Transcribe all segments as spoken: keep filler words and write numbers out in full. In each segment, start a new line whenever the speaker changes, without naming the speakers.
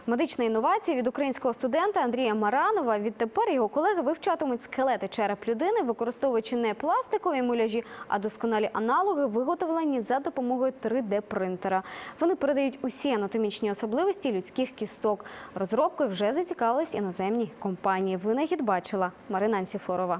Медична інновація від українського студента Андрія Маранова. Відтепер його колеги вивчатимуть скелети череп людини, використовуючи не пластикові муляжі, а досконалі аналоги, виготовлені за допомогою три де принтера. Вони передають усі анатомічні особливості людських кісток. Розробкою вже зацікавились іноземні компанії. Винахід бачила Марина Анціфорова.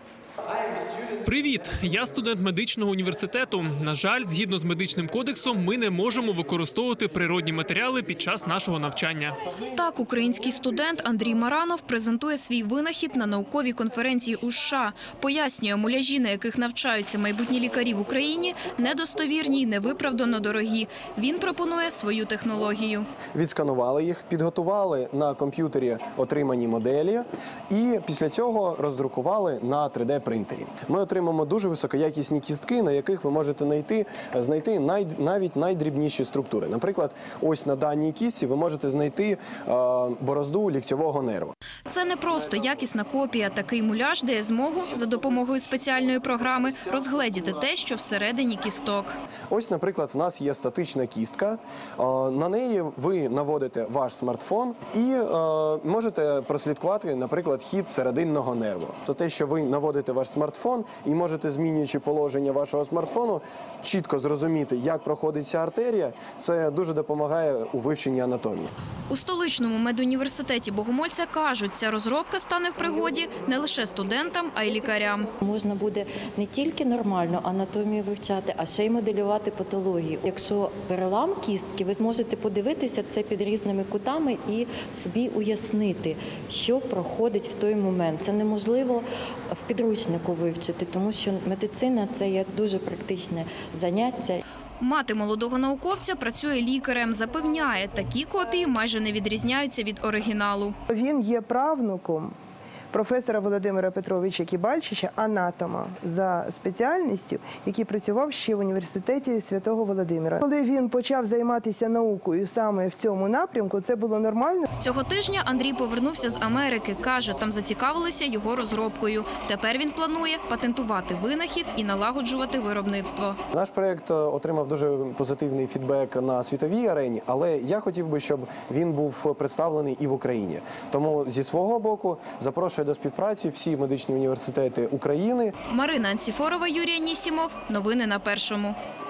Привіт! Я студент медичного університету. На жаль, згідно з медичним кодексом, ми не можемо використовувати природні матеріали під час нашого навчання.
Так, український студент Андрій Маранов презентує свій винахід на науковій конференції у США. Пояснює, муляжі, на яких навчаються майбутні лікарі в Україні, недостовірні й невиправдано дорогі. Він пропонує свою технологію.
Відсканували їх, підготували на комп'ютері отримані моделі і після цього роздрукували на три де принтері. Ми отримаємо дуже високоякісні кістки, на яких ви можете знайти, знайти най, навіть найдрібніші структури. Наприклад, ось на даній кістці ви можете знайти е, борозду ліктьового нерва.
Це не просто якісна копія. Такий муляж дає змогу за допомогою спеціальної програми розгледіти те, що всередині кісток.
Ось, наприклад, в нас є статична кістка. Е, на неї ви наводите ваш смартфон і е, можете прослідкувати, наприклад, хід серединного нерву. То те, що ви наводите ваш смартфон і можете, змінюючи положення вашого смартфону, чітко зрозуміти, як проходить ця артерія, це дуже допомагає у вивченні анатомії.
У столичному медуніверситеті Богомольця кажуть, ця розробка стане в пригоді не лише студентам, а й лікарям.
Можна буде не тільки нормально анатомію вивчати, а ще й моделювати патологію. Якщо перелам кістки, ви зможете подивитися це під різними кутами і собі уяснити, що проходить в той момент. Це неможливо в підручнику вивчити, тому що медицина – це є дуже практичне заняття.
Мати молодого науковця працює лікарем. Запевняє, такі копії майже не відрізняються від оригіналу.
Він є правнуком професора Володимира Петровича Кібальчича, анатома за спеціальністю, який працював ще в університеті Святого Володимира. Коли він почав займатися наукою саме в цьому напрямку, це було нормально.
Цього тижня Андрій повернувся з Америки. Каже, там зацікавилися його розробкою. Тепер він планує патентувати винахід і налагоджувати виробництво.
Наш проєкт отримав дуже позитивний фідбек на світовій арені, але я хотів би, щоб він був представлений і в Україні. Тому зі свого боку запрошую до співпраці всі медичні університети України.
Марина Анціфорова, Юрій Анісімов. Новини на Першому.